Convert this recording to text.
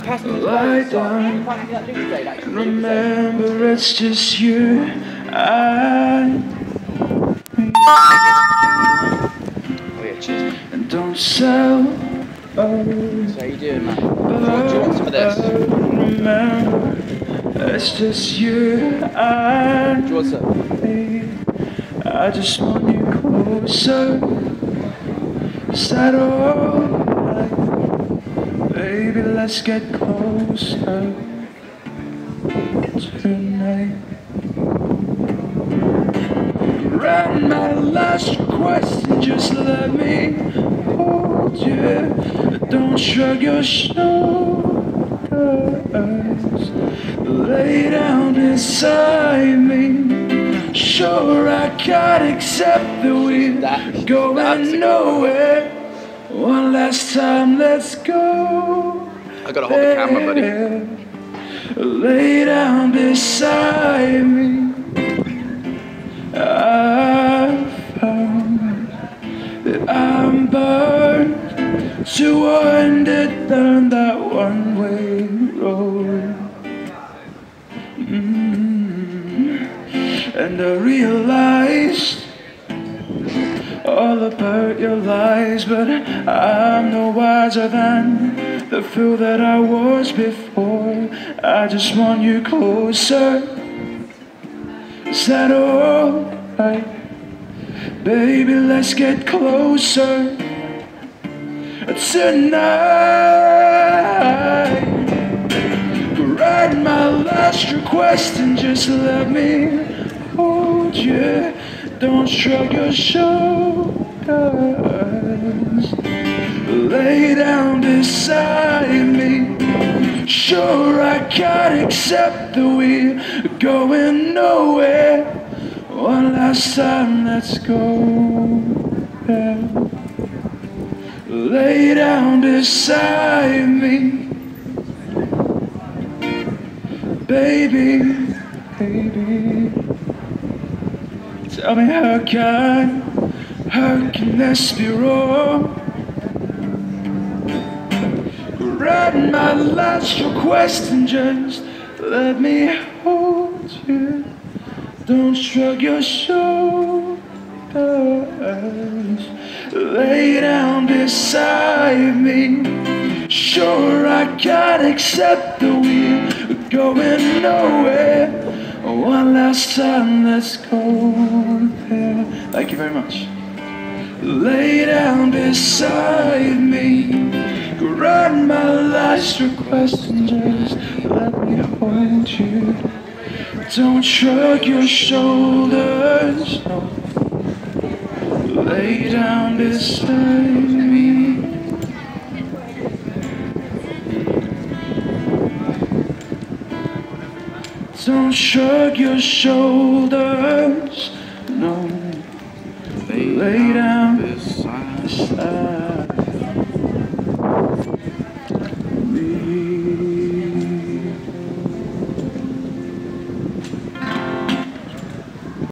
lie down and remember it's just you and me. And don't sell. So how you doing, man? Do you want some of this? Remember, it's just you and Do you want some? me. I just want you closer. Is that alright? Baby, let's get closer tonight. Right, my last request, and just let me hold you. Don't shrug your shoulders. Lay down beside me. Sure, I can't accept that we're going nowhere. One last time, let's go. I gotta hold the camera, buddy. Lay down beside me. I found that I'm burned to wander down that one-way road. And I realized all about your lies, but I'm no wiser than the fool that I was before. I just want you closer. Is that alright? Baby, let's get closer tonight. Write my last request and just let me hold you. Don't shrug your shoulders. Lay down beside me. Sure, I can't accept that we're going nowhere. One last time, let's go. Yeah. Lay down beside me. Baby, baby. Tell me how can this be wrong? Write my last request and just let me hold you. Don't shrug your shoulders. Lay down beside me. Sure, I can't accept that we're going nowhere. One last time, let's go there. Thank you very much. Lay down beside me. Grant my last request and just let me hold you. Don't shrug your shoulders. No. Lay down beside me. Don't shrug your shoulders. No. Lay down beside me.